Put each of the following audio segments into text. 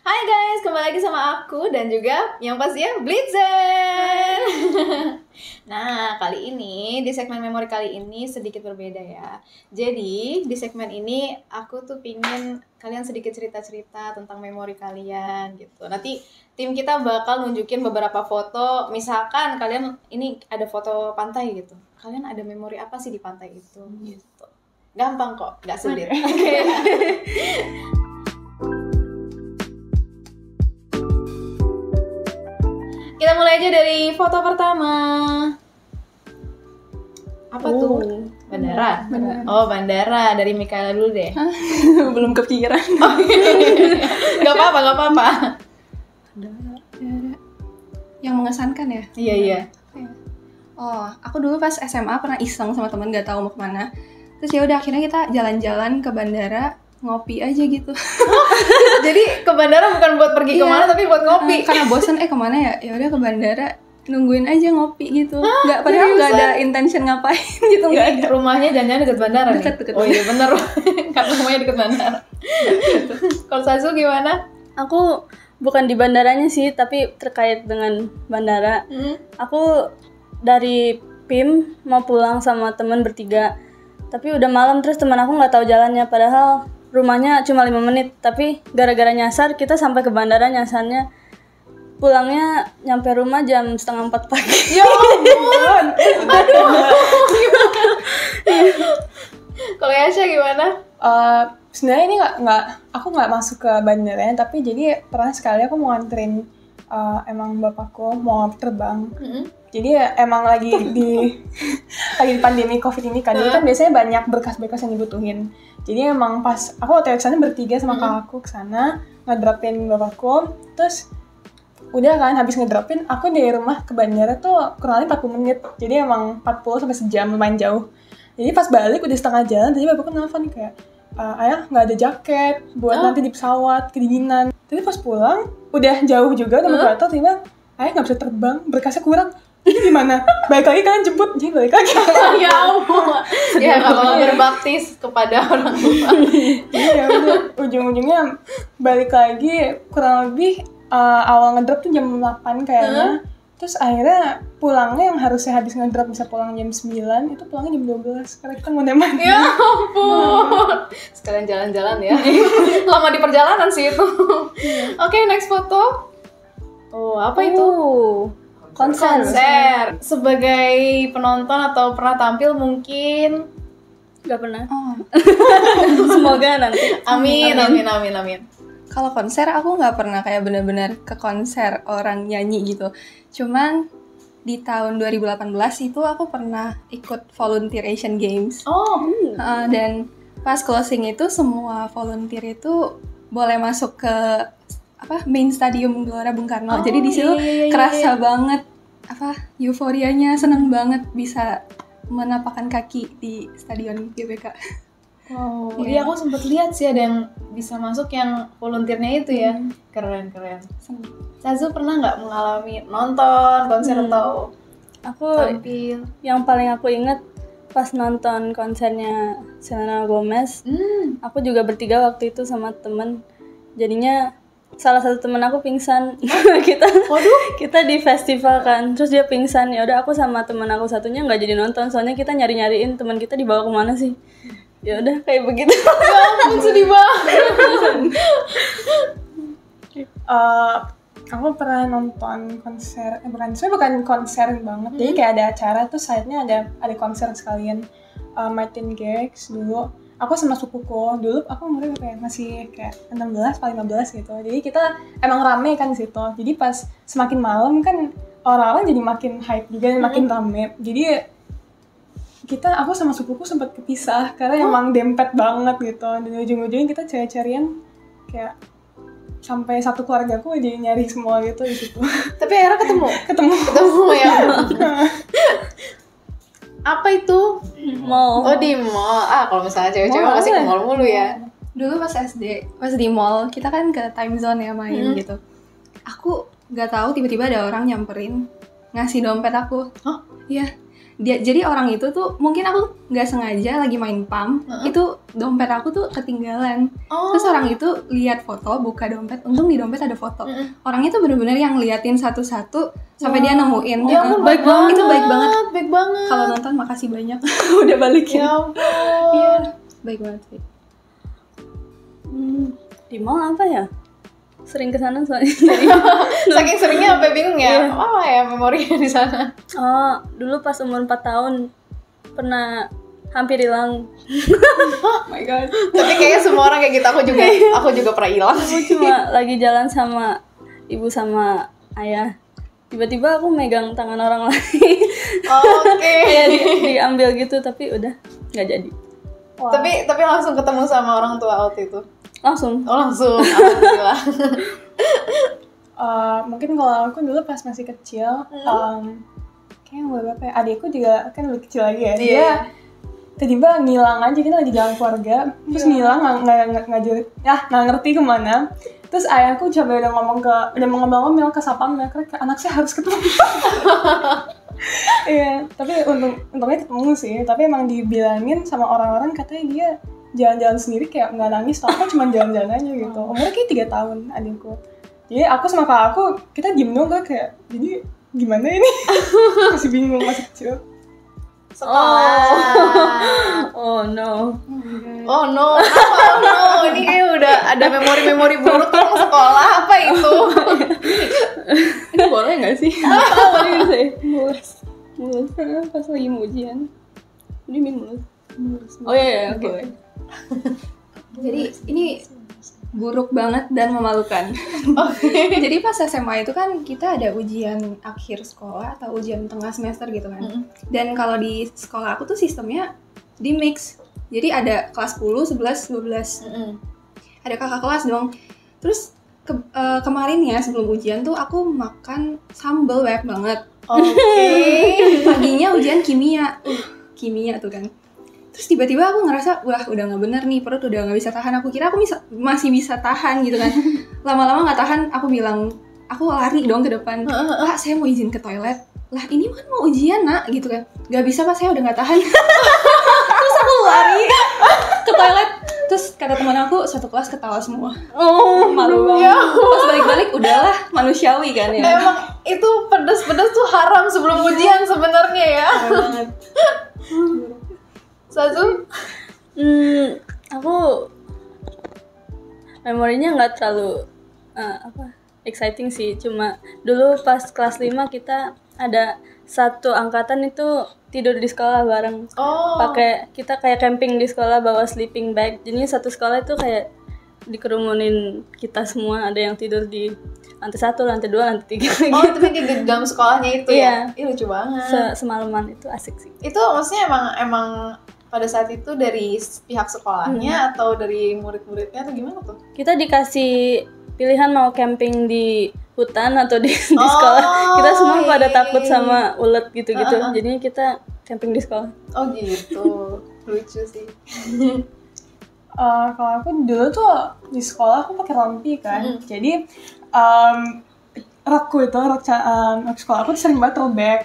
Hai guys, kembali lagi sama aku dan juga yang pastinya Blitzen. Nah, kali ini di segmen memori kali ini sedikit berbeda ya. Jadi di segmen ini aku tuh pingin kalian sedikit cerita-cerita tentang memori kalian gitu. Nanti tim kita bakal nunjukin beberapa foto. Misalkan kalian ini ada foto pantai gitu. Kalian ada memori apa sih di pantai itu? Gitu. Gampang kok, nggak sulit. Oke. Kita mulai aja dari foto pertama. Apa tuh? Bandara. Oh, bandara dari Mikaela dulu deh. Belum kepikiran. Gak apa-apa. Yang mengesankan ya? Iya. Oh, aku dulu pas SMA pernah iseng sama teman, nggak tahu mau kemana. Terus ya udah akhirnya kita jalan-jalan ke bandara, ngopi aja gitu. Jadi ke bandara bukan buat pergi kemana tapi buat ngopi. Karena bosan kemana ya? Ya udah ke bandara, nungguin aja ngopi gitu. Nggak, padahal nggak ada intention ngapain gitu, nggak ada. Rumahnya jangan deket bandara. Deket. Oh iya bener. Karena rumahnya deket bandara. Kalau Sazu gimana? Aku bukan di bandaranya sih, tapi terkait dengan bandara. Aku dari PIM mau pulang sama temen bertiga, tapi udah malam terus teman aku nggak tahu jalannya, padahal rumahnya cuma 5 menit. Tapi gara-gara nyasar kita sampai ke bandara, nyasarnya pulangnya nyampe rumah jam 3:30 pagi. Ya ampun. Aduh. Kalau Yasha gimana? Sebenarnya ini aku nggak masuk ke bandaranya, tapi jadi pernah sekali aku mau nganterin emang bapakku mau terbang. Jadi emang lagi di pandemi COVID ini kan, jadi kan biasanya banyak berkas-berkas yang dibutuhin. Jadi emang pas aku waktu kesana bertiga sama kakakku kesana ngedropin bapakku, terus udah kan habis ngedropin aku dari rumah ke bandara tuh kurang lebih 40 menit. Jadi emang 40 sampai sejam, lumayan jauh. Jadi pas balik udah setengah jalan, tadi bapakku nelfon kayak, ayah nggak ada jaket buat nanti di pesawat, kedinginan. Tapi pas pulang udah jauh juga, udah mau kereta, tiba ayah nggak bisa terbang, berkasnya kurang. Ini gimana? Balik lagi kalian jemput, jadi balik lagi. Ya ampun. Ya kalau berbaptis kepada orang tua. Iya udah ujung-ujungnya balik lagi kurang lebih awal ngedrop tuh jam 8 kayaknya. Terus akhirnya pulangnya yang harusnya habis ngedrop bisa pulang jam 9, itu pulangnya jam 12 karena kita mau neman. Ya ampun. Sekalian jalan-jalan ya. Lama di perjalanan sih itu. Oke, next foto. Oh, apa itu? Konser. Sebagai penonton atau pernah tampil mungkin? Gak pernah. Semoga nanti. Amin. Kalau konser aku nggak pernah kayak benar-benar ke konser orang nyanyi gitu. Cuman di tahun 2018 itu aku pernah ikut volunteer Asian Games. Dan pas closing itu semua volunteer itu boleh masuk ke main stadium Gelora Bung Karno. Jadi di situ kerasa banget euforianya, seneng banget bisa menapakkan kaki di stadion GBK. Wow, iya aku sempat lihat sih ada yang bisa masuk yang volunteernya itu ya. Keren. Sazu pernah nggak mengalami nonton konser atau aku tampil? Yang paling aku inget pas nonton konsernya Selena Gomez. Aku juga bertiga waktu itu sama temen. Jadinya salah satu temen aku pingsan. kita di festival kan, terus dia pingsan. Ya udah aku sama temen aku satunya nggak jadi nonton, soalnya kita nyariin teman kita dibawa kemana sih. Ya udah kayak begitu. Ya ampun, sedih banget. Aku pernah nonton konser, bukan konser banget. Jadi kayak ada acara tuh side-nya ada konser sekalian. Martin Garrix dulu. Aku sama sepupuku dulu, aku umurnya masih kayak 16 atau 15 gitu. Jadi kita emang rame kan di situ. Jadi pas semakin malam kan orang-orang jadi makin hype juga dan makin rame. Jadi aku sama sepupuku sempat kepisah karena emang dempet banget gitu. Dan ujung-ujungnya kita cari-carian kayak sampai satu keluarga aku jadi nyari semua gitu di situ. Tapi akhirnya ketemu ya. Apa itu? Mall. Oh, di mall. Kalau misalnya cewek-cewek masih ke mall mulu ya. Dulu pas SD, pas di mall, kita kan ke time zone ya main gitu. Aku nggak tahu tiba-tiba ada orang nyamperin ngasih dompet aku. Hah? Iya. Jadi orang itu tuh mungkin aku nggak sengaja lagi main pam, itu dompet aku tuh ketinggalan. Terus orang itu lihat foto, buka dompet, untung di dompet ada foto. Orangnya tuh bener-bener yang liatin satu-satu sampai dia nemuin. Ya ampun, baik banget. Itu baik banget. Baik banget. Kalau nonton makasih banyak udah balikin. Ya ampun. Iya, baik banget sih. Di mall apa ya? Sering kesana soalnya. Saking seringnya sampai bingung ya. Apa ya memorinya di sana? Oh, dulu pas umur 4 tahun pernah hampir hilang. Oh my god. Tapi kayaknya semua orang kayak gitu, aku juga pernah hilang. Aku cuma lagi jalan sama ibu sama ayah. Tiba-tiba aku megang tangan orang lain. Oke. Kayak diambil gitu tapi udah nggak jadi. Wow. Tapi langsung ketemu sama orang tua waktu itu. Langsung. Alhamdulillah. Mungkin kalau aku dulu pas masih kecil, kayaknya berapa ya? Adikku juga kan lebih kecil lagi ya. Dia tiba-tiba ngilang aja, kita lagi jalan keluarga, terus ngilang nggak ngerti kemana. Terus ayahku coba udah ngomong-ngomong ke sapam, anak saya harus ketemu. Iya, tapi untungnya ketemu sih. Tapi emang dibilangin sama orang-orang katanya dia jalan-jalan sendiri kayak nggak nangis, tapi cuma jalan-jalan aja gitu. Umurnya kayak 3 tahun adikku. Jadi aku sama kakak aku kita diem dong kayak, jadi gimana ini? Masih bingung, masih kecil. Sekolah. Oh no. Oh no. Ini kayak udah ada memori-memori buruk tentang sekolah. Apa itu? Ini boleh nggak sih? Boleh sih. Mulus. Pas lagi mau ujian. Ini mulus. Oh iya, oke. Jadi ini buruk banget dan memalukan. Jadi pas SMA itu kan kita ada ujian akhir sekolah atau ujian tengah semester gitu kan. Dan kalau di sekolah aku tuh sistemnya di mix. Jadi ada kelas 10, 11, 12. Ada kakak kelas dong. Terus kemarin ya sebelum ujian tuh aku makan sambal banyak banget. Oke. Paginya ujian kimia. Kimia tuh kan. Terus tiba-tiba aku ngerasa, wah udah gak bener nih, perut udah gak bisa tahan. Aku kira aku masih bisa tahan gitu kan. Lama-lama gak tahan, aku bilang, aku lari dong ke depan. Pak, saya mau izin ke toilet. Lah ini kan mau ujian nak, gitu kan. Gak bisa pak, saya udah gak tahan. Terus aku lari ke toilet. Terus kata teman aku, satu kelas ketawa semua. Oh, malu banget. Pas balik-balik, udahlah manusiawi kan ya. Emang itu pedas-pedas tuh haram sebelum ujian sebenarnya ya. Banget. Sazu? Aku memorinya nggak terlalu exciting sih. Cuma dulu pas kelas 5 kita ada satu angkatan itu tidur di sekolah bareng. Kita kayak camping di sekolah bawa sleeping bag. Jadi satu sekolah itu kayak dikerumunin kita semua. Ada yang tidur di lantai 1, lantai 2, lantai 3 gitu. Tapi di dalam sekolahnya itu ya? Iya, lucu banget. Semalaman itu asik sih. Itu maksudnya emang pada saat itu dari pihak sekolahnya atau dari murid-muridnya atau gimana tuh? Kita dikasih pilihan mau camping di hutan atau di sekolah. Kita semua pada takut sama ulet gitu-gitu. Jadinya kita camping di sekolah. Oh gitu. Lucu sih. Kalau aku dulu tuh di sekolah aku pakai rompi kan. Jadi rok sekolah aku tuh sering banget robek.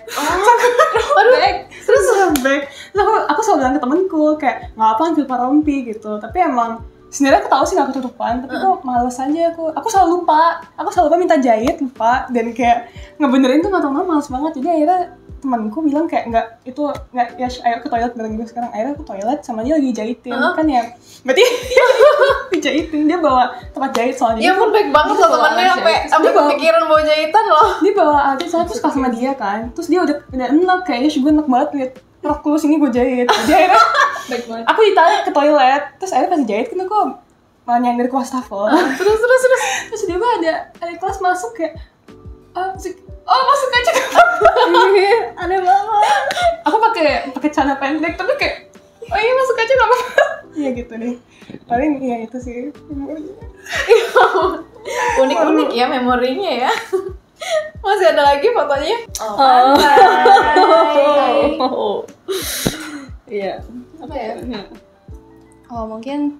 Terus robek. Terus aku selalu bilang ke temenku kayak nggak apa ambil rompi gitu. Tapi emang sebenarnya aku tahu sih nggak ketutupan, tapi kok males aja aku selalu lupa minta jahit lupa, dan kayak ngebenerin tuh nggak tahu males banget. Jadi akhirnya temanku bilang kayak nggak ya ayo ke toilet bareng gue sekarang. Akhirnya aku toilet sama dia lagi jahitin kan ya, berarti dijahitin, dia bawa tempat jahit soalnya. Ya pun baik banget loh temennya sampai kepikiran bawa jahitan loh. Dia bawa aja soalnya, terus sama dia kan, terus dia udah enak kayaknya sih, gue enak banget liat rok lu sini gue jahit. Jadi akhirnya baik banget. Aku ditarik ke toilet, terus akhirnya pas jahit kan aku malah nyender ke wastafel. Terus dia ada kelas masuk kayak masuk aja. Aneh banget. Aku pakai celana pendek tapi kayak iya masuk aja nggak apa-apa. Iya gitu deh. Paling ya itu sih memorinya. Unik-unik ya memorinya ya. Masih ada lagi fotonya? Iya. Apa ya? Mungkin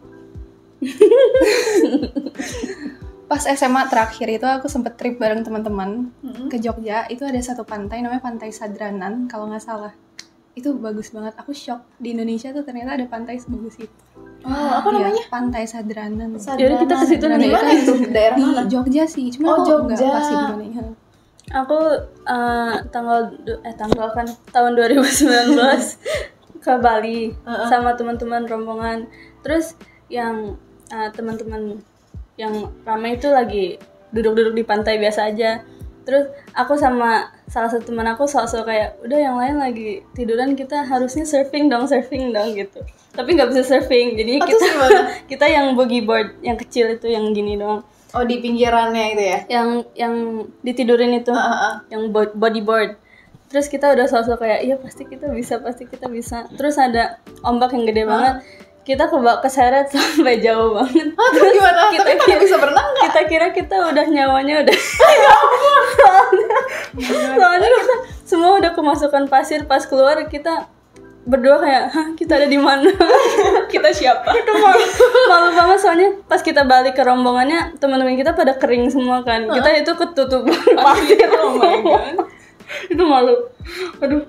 pas SMA terakhir itu aku sempet trip bareng teman-teman ke Jogja. Itu ada satu pantai namanya Pantai Sadranan kalau nggak salah. Itu bagus banget. Aku shock di Indonesia tuh ternyata ada pantai sebagus itu. Apa Iya, namanya? Pantai Sadranan. Jadi kita ke situ Di mana itu? Daerah Di mana? Jogja sih, cuma aku nggak Jogja. pasti di mana ya. Aku tanggal kan tahun 2019 ke Bali sama teman-teman rombongan. Terus yang teman-teman yang ramai itu lagi duduk-duduk di pantai biasa aja. Terus aku sama salah satu teman aku sok-sok kayak udah yang lain lagi tiduran, kita harusnya surfing dong gitu. Tapi nggak bisa surfing, jadi Terus gimana? kita yang boogie board yang kecil itu yang gini doang. Oh, di pinggirannya itu ya? Yang ditidurin itu, yang bodyboard. Terus kita udah sok-sok kayak iya pasti kita bisa. Terus ada ombak yang gede banget. Kita keseret sampai jauh banget. Terus gimana? Kita Tapi pada bisa berenang nggak? Kita kira kita udah nyawanya udah. Soalnya kita semua udah kemasukan pasir, pas keluar kita berdua kayak, hah kita ada di mana? Kita siapa? Itu malu banget soalnya pas kita balik ke rombongannya teman-teman kita pada kering semua kan. Kita itu ketutupan pasir. Oh my god. Itu malu. Aduh.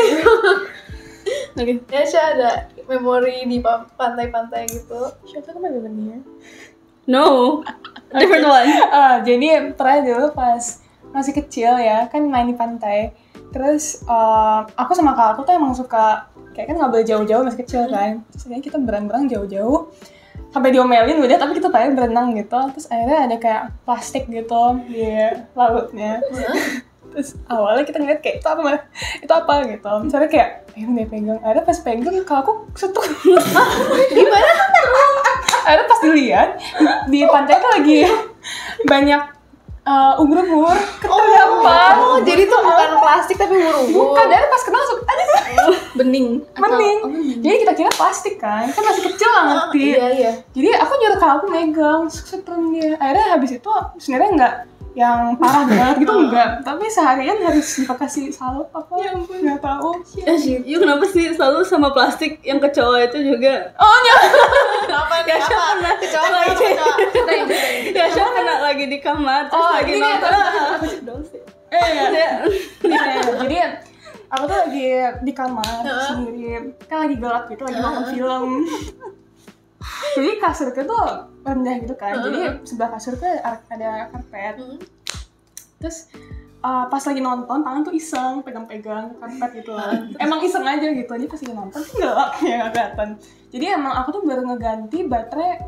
Oke. Ya, Syah ada memori di pantai-pantai gitu. Siapa kan ada bener? No. Different one. Jadi pernah dulu pas masih kecil ya, kan main di pantai. Terus aku sama kakak aku tuh emang suka kayak kan nggak boleh jauh-jauh masih kecil kan. Terus akhirnya kita berenang jauh-jauh sampai diomelin udah, tapi kita pengen berenang gitu. Terus akhirnya ada kayak plastik gitu di lautnya. Terus awalnya kita ngeliat kayak itu apa gitu. Misalnya kayak ayo deh pegang. Akhirnya pas pegang kalau aku setuk. Gimana? Akhirnya pas dilihat di pantai itu lagi banyak ubur-ubur keterdampar. Oh, jadi tuh bukan plastik tapi ubur-ubur. Bukan, dari pas kena langsung Bening. bening. Jadi kita kira plastik kan masih kecil lah ngerti. Iya. Jadi aku nyuruh kakak aku megang, setrum dia. Akhirnya habis itu sebenarnya nggak yang parah banget gitu enggak, tapi seharian harus dikasih salep apa? Ya ampun, nggak tahu. Iya kenapa sih selalu sama plastik yang kecoa itu juga? Oh nyala. Kenapa nih? Apa? Kecoa. Ya Syah kena lagi di kamar terus lagi ini nonton. Jadi aku tuh lagi di kamar sendiri, kan lagi gelap gitu, lagi nonton film. Jadi kasurnya tuh rendah gitu kan, jadi sebelah kasur tuh ada karpet. Terus pas lagi nonton, tangan tuh iseng pegang-pegang karpet gitu lah. Emang iseng aja gitu, jadi pas lagi nonton tuh gelap ya nggak kelihatan. Jadi emang aku tuh baru ngeganti baterai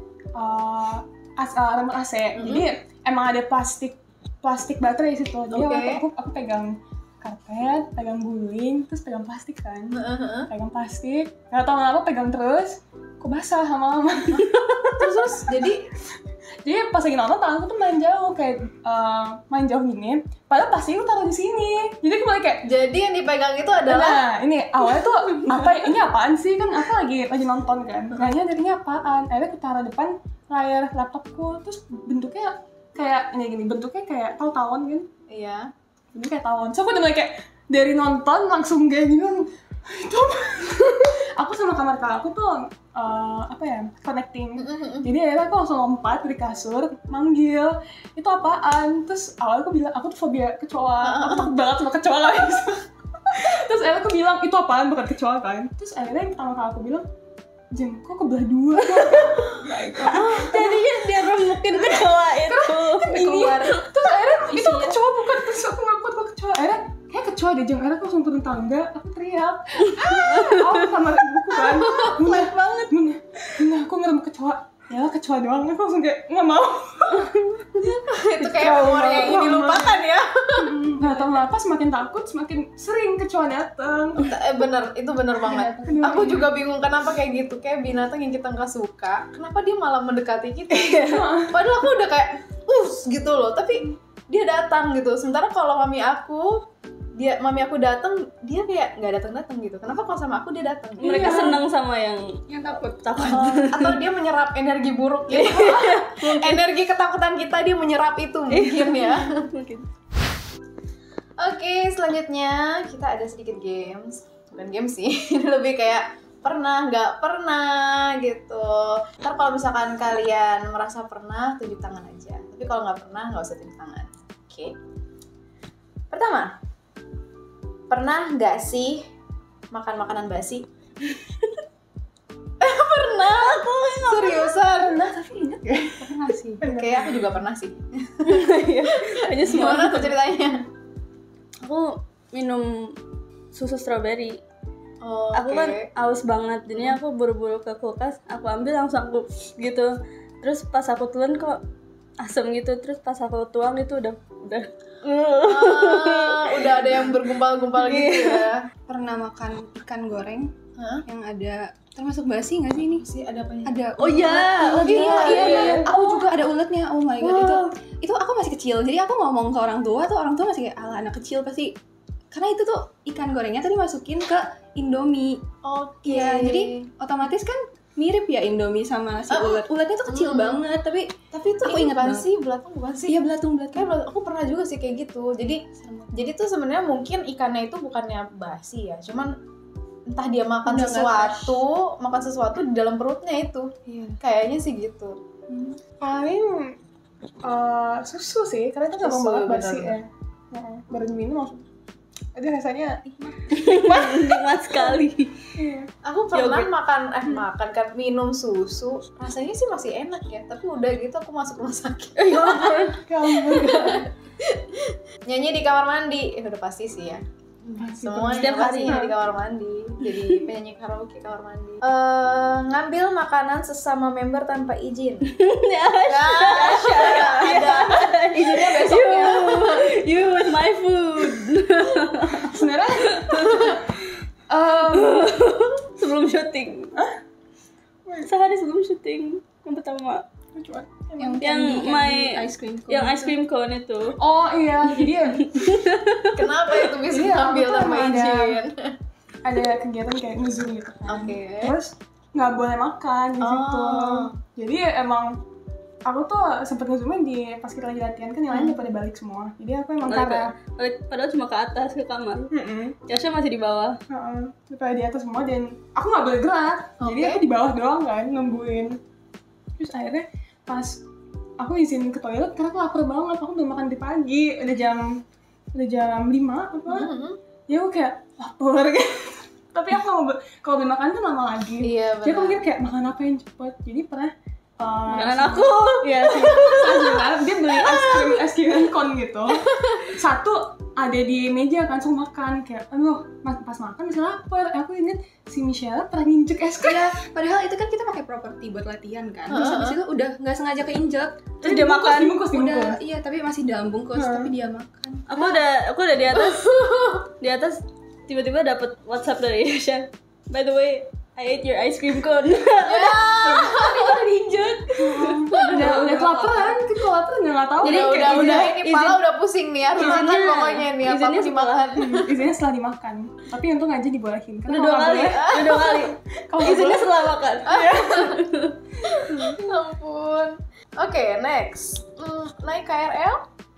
remote AC. Jadi emang ada plastik baterai di situ. Jadi aku pegang karpet, pegang guling, terus pegang plastik kan. Pegang plastik, nggak tahu kenapa pegang terus, kok basah sama mama. terus jadi pas lagi nonton tanganku tuh main jauh kayak main jauh gini, padahal plastik itu taruh di sini. Jadi aku mulai kayak, Jadi yang dipegang itu adalah nah ini awalnya tuh ini apaan sih, kan aku lagi nonton kan, kayaknya dari ini apaan. Akhirnya aku taruh depan layar laptopku, terus bentuknya kayak ini gini, bentuknya kayak tawon kan. iya. Ini kayak tawon. So aku udah mulai kayak dari nonton langsung kayak gini. Itu aku sama kamar kakak aku tuh connecting. Jadi akhirnya aku langsung lompat dari kasur, manggil, itu apaan? Terus awalnya aku bilang, aku tuh fobia kecoa. Aku takut banget sama kecoa guys. Terus akhirnya aku bilang, itu apaan? Bukan kecoa kan? Terus akhirnya sama kakak aku bilang, Jen, kok kebelah dua? Jadinya dia remukin kecoa itu. Keluar. Terus akhirnya itu kecoa bukan, terus aku ngaku kok kecoa. Akhirnya kayak kecoa deh, Jeng. Akhirnya aku langsung turun tangga, aku teriak. Aku kamar ibuku kan. Mulai banget. Bunda, aku ngerem kecoa. Ya kecoa doang, aku langsung kayak nggak mau. Itu kayak memori yang ingin dilupakan ya. Nggak tahu kenapa semakin takut semakin sering kecoa datang. Itu bener banget. Aku juga bingung kenapa kayak gitu, kayak binatang yang kita nggak suka, kenapa dia malah mendekati kita? Padahal aku udah kayak gitu loh, tapi dia datang gitu. Sementara kalau mami aku datang, dia kayak nggak datang gitu. Kenapa kalau sama aku dia datang? Mereka senang sama yang takut. Atau dia menyerap energi buruk gitu. Energi ketakutan kita dia menyerap itu mungkin ya. Oke, selanjutnya kita ada sedikit games. Bukan games sih, lebih kayak pernah nggak pernah gitu. Ntar kalau misalkan kalian merasa pernah, tunjuk tangan aja. Tapi kalau nggak pernah, nggak usah tunjuk tangan. Oke. Pertama, pernah nggak sih makan makanan basi? Pernah aku seriusan. Pernah, tapi inget gak? Pernah sih. Kayak aku juga pernah sih. Hanya semua Gimana tuh ceritanya? aku minum susu strawberry. Oh, Aku kan aus banget, jadinya aku buru-buru ke kulkas, aku ambil langsung aku gitu. Terus pas aku telan kok asam gitu, terus pas aku tuang itu udah udah ada yang bergumpal-gumpal gitu ya. Pernah makan ikan goreng Hah? yang ada termasuk basi nggak sih ini? Sih ada apanya? Ada Oh iya, iya. Aku juga ada uletnya. Oh my god, itu aku masih kecil. Jadi aku ngomong ke orang tua masih kayak ala anak kecil pasti. Karena itu tuh ikan gorengnya tadi masukin ke Indomie. Oke. Iya, jadi otomatis kan mirip ya Indomie sama si ulet. Uletnya tuh kecil banget, tapi itu aku ingat bukan banget. sih, belatung bukan sih? Iya belatung. Kayak aku pernah juga sih kayak gitu. Jadi tuh sebenarnya mungkin ikannya itu bukannya basi ya, cuman entah dia makan Udah nggak sesuatu di dalam perutnya itu. Iya. Kayaknya sih gitu. Paling susu sih, karena itu gampang Susu, banget basi benar. ya. Baru diminum langsung. Itu rasanya nikmat sekali. Aku pernah makan kan minum susu, rasanya sih masih enak ya, tapi udah gitu aku masuk rumah sakit. Nyanyi di kamar mandi, udah pasti sih ya. Semua Setiap hari. di kamar mandi, jadi penyanyi karaoke kamar mandi. Ngambil makanan sesama member tanpa izin. Ada izinnya besoknya. You with my food. sebenarnya Sebelum syuting. Sehari sebelum syuting yang pertama. Yang my ice cream cone. yang ice cream cone itu. oh iya, jadi Kenapa itu bisa Iya, ngambil aku tuh tanpa emang izin? ada kegiatan kayak nge-zoom gitu kan. Oke. Terus nggak boleh makan di situ. Oh. Jadi emang aku tuh sempet nge-zoomin pas kita lagi latihan kan yang lain udah pada balik semua. Jadi aku emang karena Padahal cuma ke atas ke kamar. Yasha masih di bawah. supaya di atas semua dan aku nggak boleh gerak. Jadi Oke. aku di bawah doang kan nungguin. Terus akhirnya pas aku izin ke toilet karena aku lapar banget, aku belum makan di pagi, udah jam 5 apa? Ya aku kayak lapar gitu. Tapi aku kalau belum makan kan lama lagi. Iya, Jadi aku benar. mikir kayak makan apa yang cepet. Jadi pernah Makanan aku. Iya sih. Dia beli es krim cone gitu. Satu ada di meja kan, langsung makan kayak aduh pas makan bisa lapar. Aku inget si Michelle pernah nginjek es krim. Ya, padahal itu kan kita pakai properti buat latihan kan. Terus habis itu udah nggak sengaja keinjek. Terus dia makan. Dibungkus. Udah, iya tapi masih dalam bungkus, tapi dia makan. Aku udah di atas. Di atas tiba-tiba dapat WhatsApp dari Yasha. By the way, I ate your ice cream cone. Udah diinjek. Udah kelaparan, kan kalau lapar nggak tahu. Jadi Udah kayak ini pala udah pusing nih, harus makan izinnya- pokoknya nih, apa izinnya pun dimakan. izinnya setelah dimakan. Tapi untung aja dibolehin. Udah 2 kali. Udah 2 kali. Izinnya setelah makan. Ampun. Oke, next. Naik KRL?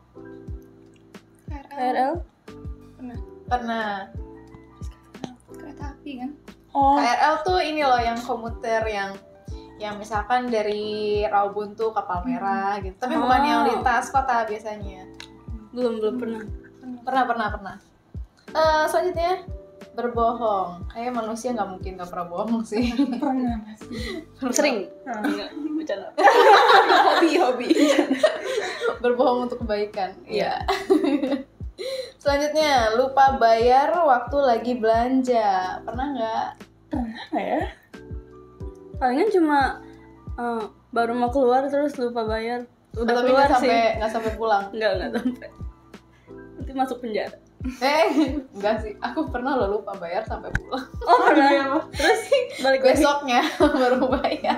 KRL. Pernah. Kereta api kan. Oh, KRL tuh ini loh yang komuter yang misalkan dari Rawabuntu ke Palmerah gitu. Tapi bukan yang lintas kota biasanya. Belum pernah. Pernah. Selanjutnya berbohong. Kayak manusia nggak mungkin nggak pernah bohong sih. pernah pasti. Sering. Enggak, bercanda. Hobi. Berbohong untuk kebaikan. Iya. Selanjutnya lupa bayar waktu lagi belanja. Pernah nggak? Pernah ya? Palingan cuma baru mau keluar terus lupa bayar. Udah Tapi keluar sih. nggak sampai pulang. Enggak sampai. Nanti masuk penjara. Enggak sih. Aku pernah loh lupa bayar sampai pulang. Oh, pernah. Terus balik lagi. Besoknya baru bayar.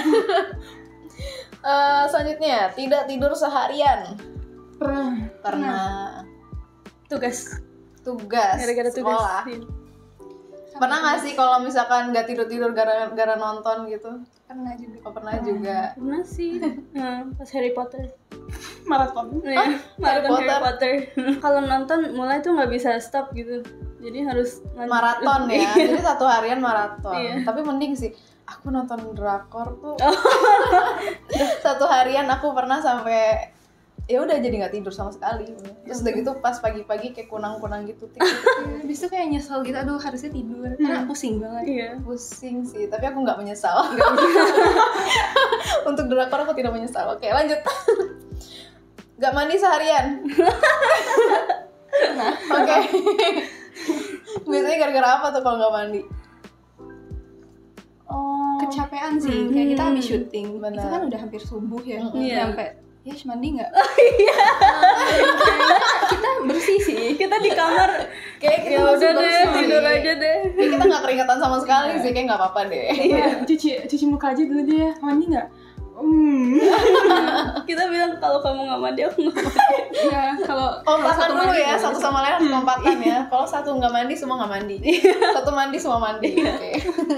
Selanjutnya tidak tidur seharian. Pernah. Tugas. Sekolah. Gara-gara tugas. Iya. Pernah nggak sih kalau misalkan nggak tidur gara nonton gitu? Pernah juga. Oh, pernah juga. Pernah sih. Pas Harry Potter. Maraton. Iya, Harry maraton Harry Potter. Kalau nonton mulai tuh nggak bisa stop gitu. Jadi harus lanjut. Maraton ya. Jadi 1 harian maraton. Iya. Tapi mending sih. Aku nonton drakor tuh 1 harian aku pernah sampai ya udah jadi nggak tidur sama sekali. Terus udah gitu pas pagi-pagi kayak kunang-kunang gitu. Habis itu kayak nyesel gitu, aduh harusnya tidur karena pusing banget. Iya. Pusing sih, tapi aku nggak menyesal. Untuk drakor aku tidak menyesal. Oke, lanjut. Nggak mandi seharian. Nah, oke. Biasanya gara-gara apa tuh kalau nggak mandi? Kecapean sih, kayak kita habis syuting. Benar. Itu kan udah hampir subuh ya. Iya. Sampai ya mandi nggak? Kayaknya kita bersih sih. Kita di kamar Kayak kita ya masih udah deh, bersih. tidur aja deh. Kayak kita nggak keringatan sama sekali sih, kayak nggak apa-apa deh. Iya, cuci muka aja dulu deh. Mandi nggak? Kita bilang kalau kamu nggak mandi, aku nggak mandi. Iya, kalau Kompatan dulu mandi, ya, satu sama lain harus kompatan ya. Kalau satu nggak mandi, semua nggak mandi. Satu mandi, semua mandi. Oke.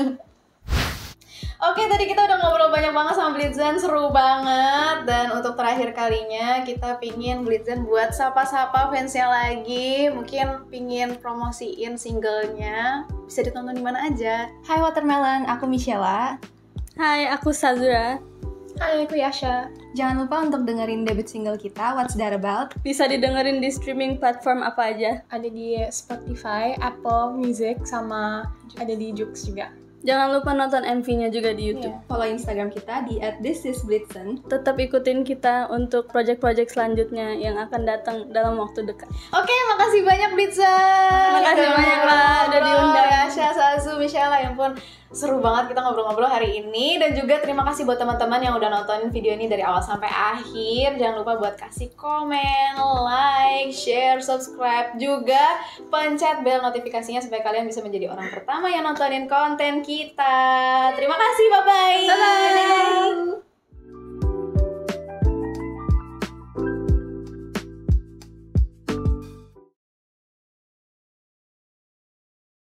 Oke, tadi kita udah ngobrol banyak banget sama Blitzen, seru banget. Dan untuk terakhir kalinya kita pingin Blitzen buat sapa-sapa fansnya lagi. Mungkin pingin promosiin singlenya, bisa ditonton di mana aja. Hai Watermelon, aku Michela. Hai, aku Sazura. Hai, aku Yasha. Jangan lupa untuk dengerin debut single kita, What's That About? Bisa didengerin di streaming platform apa aja. Ada di Spotify, Apple Music, sama ada di Joox juga. Jangan lupa nonton MV-nya juga di YouTube. Follow Instagram kita di @thisisblitzen. Tetap ikutin kita untuk project-project selanjutnya yang akan datang dalam waktu dekat. Oke, makasih banyak Blitzen. Makasih banyak lah udah diundang. Yasha, Sazu, Michelle, ya ampun. Seru banget kita ngobrol-ngobrol hari ini. Dan juga terima kasih buat teman-teman yang udah nonton video ini dari awal sampai akhir. Jangan lupa buat kasih komen, like, share, subscribe. Juga pencet bel notifikasinya supaya kalian bisa menjadi orang pertama yang nontonin konten kita. Terima kasih, bye-bye. Bye-bye.